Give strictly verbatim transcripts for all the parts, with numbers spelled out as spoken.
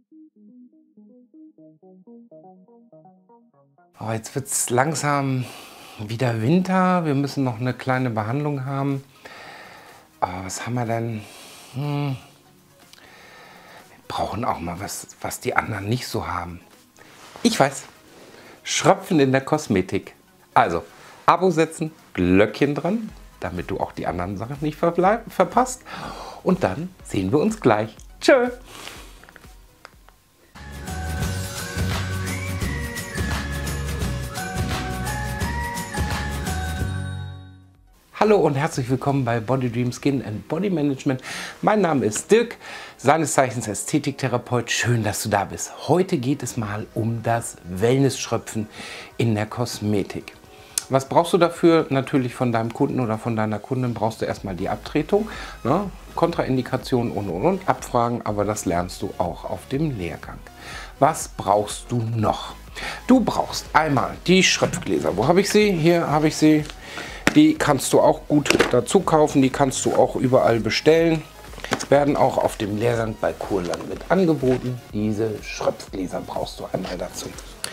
Oh, jetzt wird es langsam wieder Winter. Wir müssen noch eine kleine Behandlung haben. Oh, was haben wir denn? Hm. Wir brauchen auch mal was, was die anderen nicht so haben. Ich weiß. Schröpfen in der Kosmetik. Also, Abo setzen, Glöckchen dran, damit du auch die anderen Sachen nicht verpasst. Und dann sehen wir uns gleich. Tschö! Hallo und herzlich willkommen bei Body Dream Skin and Body Management. Mein Name ist Dirk, seines Zeichens Ästhetiktherapeut. Schön, dass du da bist. Heute geht es mal um das Wellness-Schröpfen in der Kosmetik. Was brauchst du dafür? Natürlich von deinem Kunden oder von deiner Kundin brauchst du erstmal die Abtretung, ne? Kontraindikationen und und und abfragen, aber das lernst du auch auf dem Lehrgang. Was brauchst du noch? Du brauchst einmal die Schröpfgläser. Wo habe ich sie? Hier habe ich sie. Die kannst du auch gut dazu kaufen, die kannst du auch überall bestellen. Werden auch auf dem Lehrgang bei Kurland mit angeboten. Diese Schröpfgläser brauchst du einmal dazu.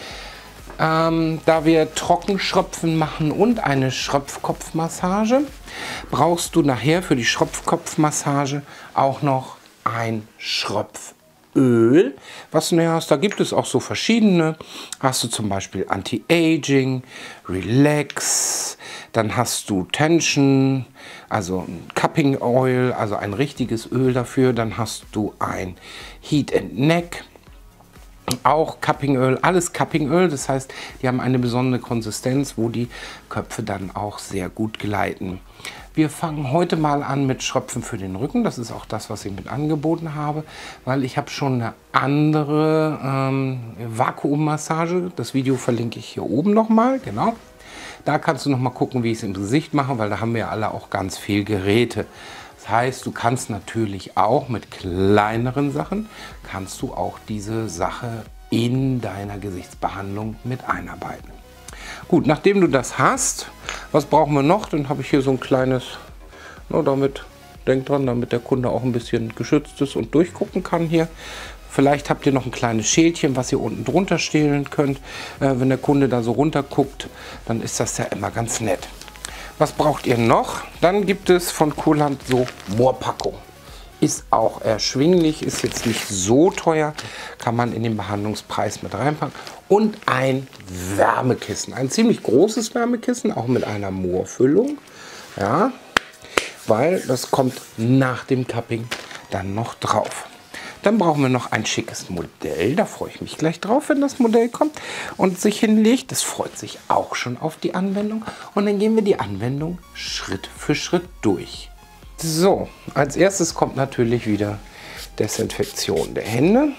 Ähm, da wir Trockenschröpfen machen und eine Schröpfkopfmassage, brauchst du nachher für die Schröpfkopfmassage auch noch ein Schröpföl, was du nachher hast. Da gibt es auch so verschiedene. Hast du zum Beispiel Anti-Aging, Relax, dann hast du Tension, also ein Cupping Oil, also ein richtiges Öl dafür. Dann hast du ein Heat and Neck, auch Cuppingöl, alles Cuppingöl. Das heißt, die haben eine besondere Konsistenz, wo die Köpfe dann auch sehr gut gleiten. Wir fangen heute mal an mit Schröpfen für den Rücken. Das ist auch das, was ich mit angeboten habe, weil ich habe schon eine andere ähm, Vakuummassage. Das Video verlinke ich hier oben nochmal, genau. Da kannst du noch mal gucken, wie ich es im Gesicht mache, weil da haben wir ja alle auch ganz viel Geräte. Das heißt, du kannst natürlich auch mit kleineren Sachen, kannst du auch diese Sache in deiner Gesichtsbehandlung mit einarbeiten. Gut, nachdem du das hast, was brauchen wir noch? Dann habe ich hier so ein kleines, na, damit, denk dran, damit der Kunde auch ein bisschen geschützt ist und durchgucken kann hier. Vielleicht habt ihr noch ein kleines Schälchen, was ihr unten drunter stehlen könnt. Äh, wenn der Kunde da so runter guckt, dann ist das ja immer ganz nett. Was braucht ihr noch? Dann gibt es von Kurland so Moorpackung. Ist auch erschwinglich, ist jetzt nicht so teuer, kann man in den Behandlungspreis mit reinpacken. Und ein Wärmekissen, ein ziemlich großes Wärmekissen, auch mit einer Moorfüllung. Ja, weil das kommt nach dem Cupping dann noch drauf. Dann brauchen wir noch ein schickes Modell. Da freue ich mich gleich drauf, wenn das Modell kommt und sich hinlegt. Das freut sich auch schon auf die Anwendung. Und dann gehen wir die Anwendung Schritt für Schritt durch. So, als erstes kommt natürlich wieder Desinfektion der Hände.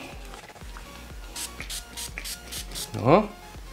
Ja.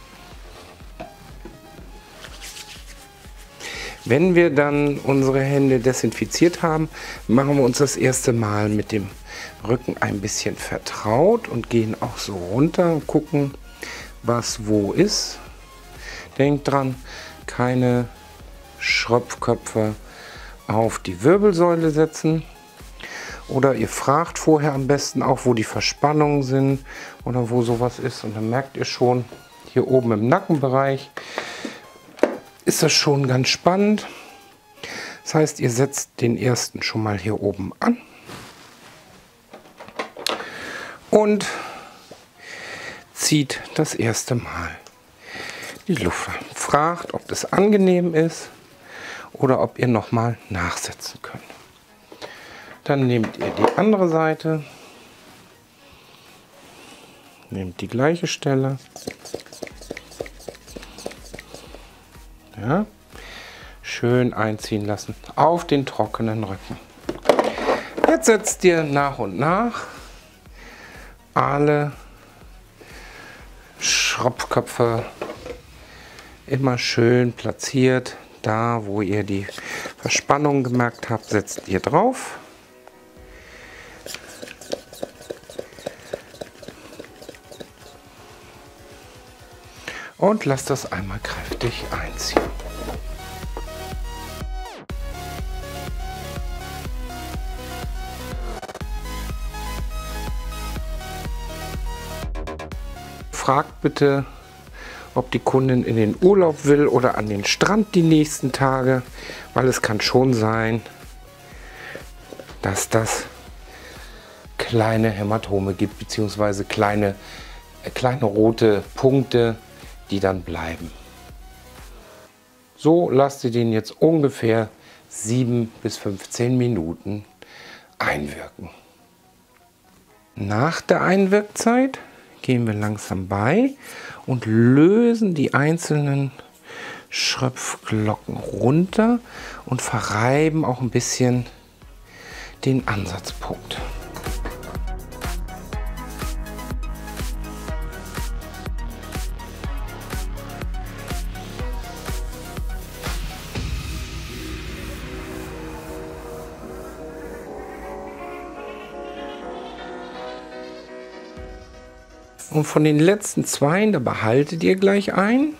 Wenn wir dann unsere Hände desinfiziert haben, machen wir uns das erste Mal mit dem Rücken ein bisschen vertraut und gehen auch so runter und gucken, was wo ist. Denkt dran, keine Schröpfköpfe auf die Wirbelsäule setzen. Oder ihr fragt vorher am besten auch, wo die Verspannungen sind oder wo sowas ist. Und dann merkt ihr schon, hier oben im Nackenbereich ist das schon ganz spannend. Das heißt, ihr setzt den ersten schon mal hier oben an. Und zieht das erste Mal die Luft an. Fragt, ob das angenehm ist oder ob ihr noch mal nachsetzen könnt. Dann nehmt ihr die andere Seite, nehmt die gleiche Stelle, ja, schön einziehen lassen auf den trockenen Rücken. Jetzt setzt ihr nach und nach alle Schröpfköpfe immer schön platziert. Da, wo ihr die Verspannung gemerkt habt, setzt ihr drauf. Und lasst das einmal kräftig einziehen. fragt bitte, ob die Kundin in den Urlaub will oder an den Strand die nächsten Tage, weil es kann schon sein, dass das kleine Hämatome gibt, beziehungsweise kleine, äh, kleine rote Punkte, die dann bleiben. So lasst ihr den jetzt ungefähr sieben bis fünfzehn Minuten einwirken. Nach der Einwirkzeit gehen wir langsam bei und lösen die einzelnen Schröpfglocken runter und verreiben auch ein bisschen den Ansatzpunkt. Und von den letzten zweien, da behaltet ihr gleich ein.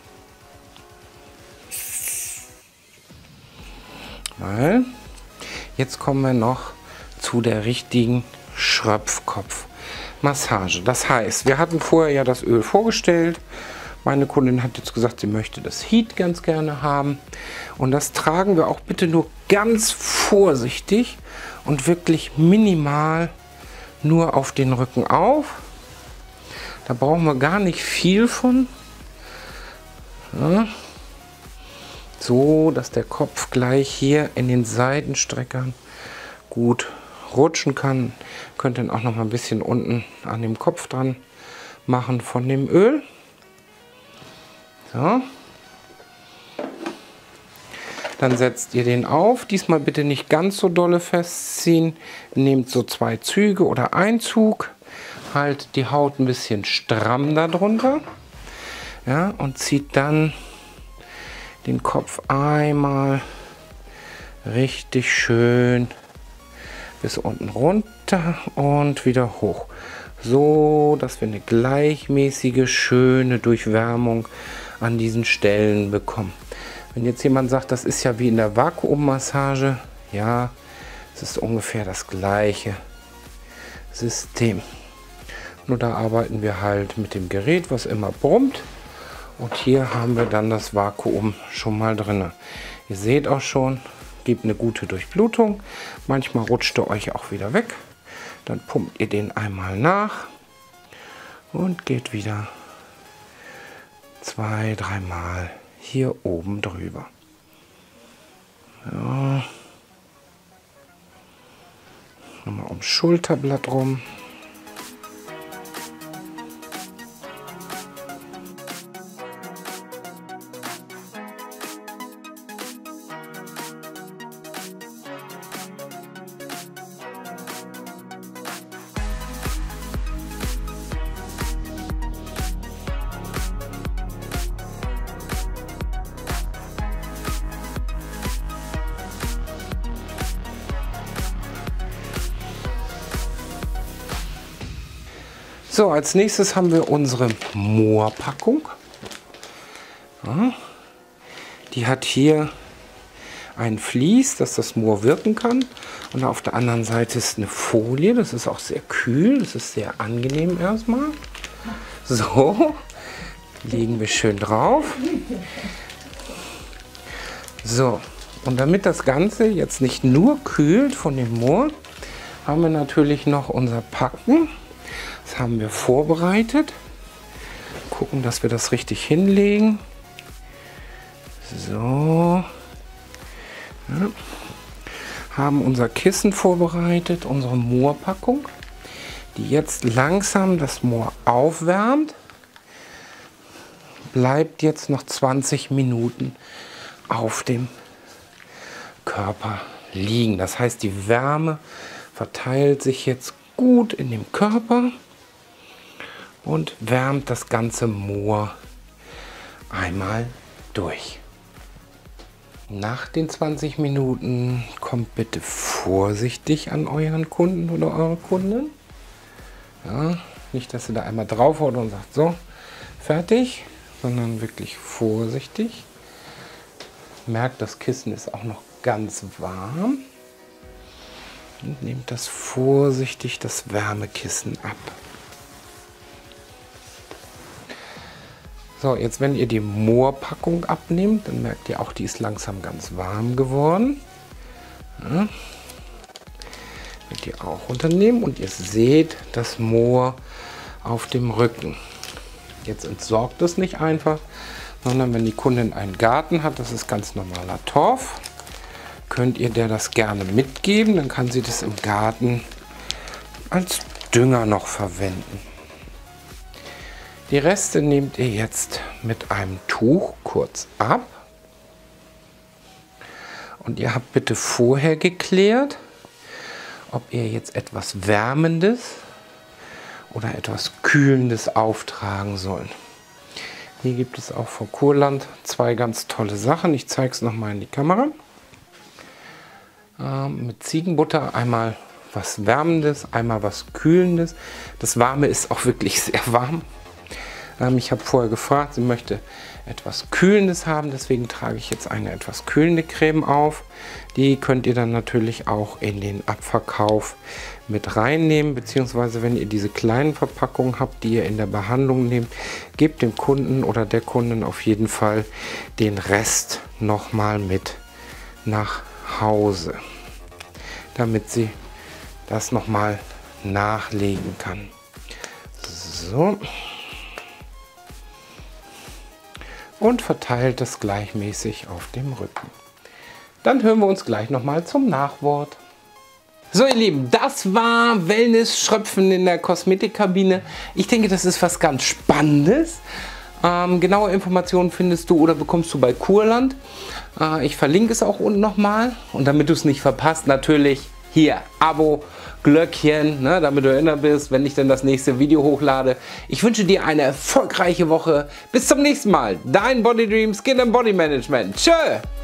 Weil jetzt kommen wir noch zu der richtigen Schröpfkopfmassage. Das heißt, wir hatten vorher ja das Öl vorgestellt. Meine Kundin hat jetzt gesagt, sie möchte das Heat ganz gerne haben. Und das tragen wir auch bitte nur ganz vorsichtig und wirklich minimal nur auf den Rücken auf. Da brauchen wir gar nicht viel von. Ja. So, dass der Kopf gleich hier in den Seitenstreckern gut rutschen kann. Könnt ihr auch noch mal ein bisschen unten an dem Kopf dran machen von dem Öl. So. Dann setzt ihr den auf. Diesmal bitte nicht ganz so dolle festziehen. Nehmt so zwei Züge oder einen Zug. Halt die Haut ein bisschen stramm darunter, ja, und zieht dann den Kopf einmal richtig schön bis unten runter und wieder hoch, so dass wir eine gleichmäßige, schöne Durchwärmung an diesen Stellen bekommen. Wenn jetzt jemand sagt, das ist ja wie in der Vakuummassage, ja, es ist ungefähr das gleiche System. Nur da arbeiten wir halt mit dem Gerät, was immer brummt. Und hier haben wir dann das Vakuum schon mal drin. Ihr seht auch schon, gibt eine gute Durchblutung. Manchmal rutscht er euch auch wieder weg. Dann pumpt ihr den einmal nach und geht wieder zwei, dreimal hier oben drüber. Ja. Nochmal ums Schulterblatt rum. So, als nächstes haben wir unsere Moorpackung. Ja, die hat hier ein Vlies, dass das Moor wirken kann. Und auf der anderen Seite ist eine Folie. Das ist auch sehr kühl. Das ist sehr angenehm erstmal. So, legen wir schön drauf. So, und damit das Ganze jetzt nicht nur kühlt von dem Moor, haben wir natürlich noch unser Packen. Das haben wir vorbereitet. Gucken, dass wir das richtig hinlegen. So. Ja. Haben unser Kissen vorbereitet, unsere Moorpackung, die jetzt langsam das Moor aufwärmt. Bleibt jetzt noch zwanzig Minuten auf dem Körper liegen. Das heißt, die Wärme verteilt sich jetzt gut in dem Körper und wärmt das ganze Moor einmal durch. Nach den zwanzig Minuten kommt bitte vorsichtig an euren Kunden oder eure Kundin. Ja, nicht, dass ihr da einmal drauf haut und sagt, so, fertig, sondern wirklich vorsichtig. Merkt, das Kissen ist auch noch ganz warm. Und nehmt das vorsichtig, das Wärmekissen ab. So, jetzt wenn ihr die Moor-Packung abnehmt, dann merkt ihr auch, die ist langsam ganz warm geworden. Ja. Könnt ihr auch runternehmen und ihr seht das Moor auf dem Rücken. Jetzt entsorgt es nicht einfach, sondern wenn die Kundin einen Garten hat, das ist ganz normaler Torf, könnt ihr der das gerne mitgeben, dann kann sie das im Garten als Dünger noch verwenden. Die Reste nehmt ihr jetzt mit einem Tuch kurz ab. Und ihr habt bitte vorher geklärt, ob ihr jetzt etwas Wärmendes oder etwas Kühlendes auftragen sollt. Hier gibt es auch von Kurland zwei ganz tolle Sachen. Ich zeige es nochmal in die Kamera. Ähm, mit Ziegenbutter einmal was Wärmendes, einmal was Kühlendes. Das Warme ist auch wirklich sehr warm. Ähm, ich habe vorher gefragt, sie möchte etwas Kühlendes haben, deswegen trage ich jetzt eine etwas kühlende Creme auf. Die könnt ihr dann natürlich auch in den Abverkauf mit reinnehmen, beziehungsweise wenn ihr diese kleinen Verpackungen habt, die ihr in der Behandlung nehmt, gebt dem Kunden oder der Kundin auf jeden Fall den Rest nochmal mit nach Hause, damit sie das nochmal nachlegen kann. So. Und verteilt es gleichmäßig auf dem Rücken. Dann hören wir uns gleich nochmal zum Nachwort. So ihr Lieben, das war Wellness-Schröpfen in der Kosmetikkabine. Ich denke, das ist was ganz Spannendes. Ähm, genaue Informationen findest du oder bekommst du bei Kurland. Äh, ich verlinke es auch unten nochmal. Und damit du es nicht verpasst, natürlich hier Abo, Glöckchen, ne, damit du erinnert bist, wenn ich dann das nächste Video hochlade. Ich wünsche dir eine erfolgreiche Woche. Bis zum nächsten Mal. Dein Body Dream Skin and Body Management. Tschö!